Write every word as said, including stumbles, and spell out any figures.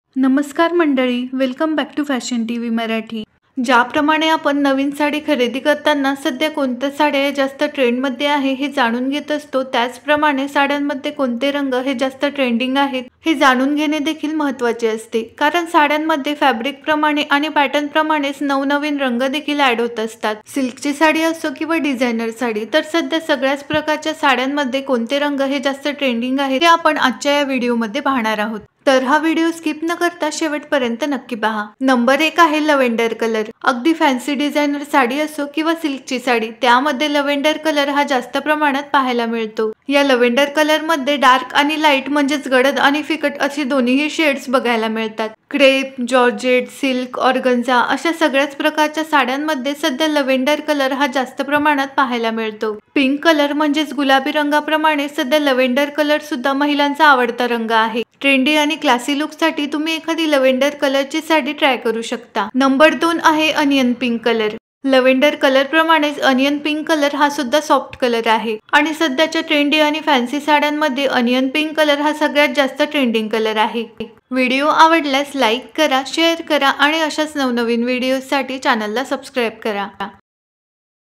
नमस्कार मंडळी, welcome back to fashion TV Marathi. ज्याप्रमाणे आपण नवीन साडी खरेदी करताना सध्या कोणत्या साड्या जास्त ट्रेंडमध्ये आहे हे जाणून घेत असतो, त्याचप्रमाणे साड्यांमध्ये कोणते रंग हे जास्त ट्रेंडिंग आहेत हे जाणून घेणे देखील महत्त्वाचे असते। कारण साड्यांमध्ये फॅब्रिक प्रमाणे आणि पॅटर्न प्रमाणेच नवनवीन रंग देखील ॲड होत असतात। सिल्कची साडी असो किंवा डिझायनर साडी, तर सध्या सगळ्याच प्रकारच्या साड्यांमध्ये कोणते रंग हे जास्त ट्रेंडिंग आहेत ते आपण आजच्या या व्हिडिओमध्ये पाहणार आहोत। तर हा व्हिडिओ स्किप न करता शेवटपर्यंत नक्की पहा। नंबर एक आहे लव्हेंडर कलर। अगदी फॅन्सी डिझायनर साडी असो किंवा सिल्कची साडी, त्यामध्ये लव्हेंडर कलर हा जास्त प्रमाणात पाहायला मिळतो। या लव्हेंडर कलर मध्ये डार्क आणि लाईट म्हणजेच गडद आणि फिकट अशी दोन्हीही शेड्स बघायला मिळतात। क्रेप, जॉर्जेट, सिल्क, ऑर्गन्झा अशा सगळ्याच प्रकारच्या साड्यांमध्ये सध्या लव्हेंडर कलर हा जास्त प्रमाणात पाहायला मिळतो। पिंक कलर म्हणजेच गुलाबी रंगाप्रमाणे सध्या लव्हेंडर कलर सुद्धा महिलांचा आवडता रंग आहे। ट्रेंडी आणि क्लासी लुक साठी तुम्ही एखादी लव्हेंडर कलरची साडी ट्राय करू शकता। नंबर दोन आहे onion pink colour. Lavender colour प्रमाणेच अनियन पिंक कलर हा सुद्धा सॉफ्ट कलर आहे आणि सध्याच्या ट्रेंडी आणि फॅन्सी साड्यांमध्ये अनियन पिंक कलर हा सगळ्यात जास्त ट्रेंडिंग कलर आहे। व्हिडिओ आवडल्यास लाईक करा, शेअर करा आणि अशाच नवनवीन व्हिडिओसाठी चॅनलला सबस्क्राईब करा।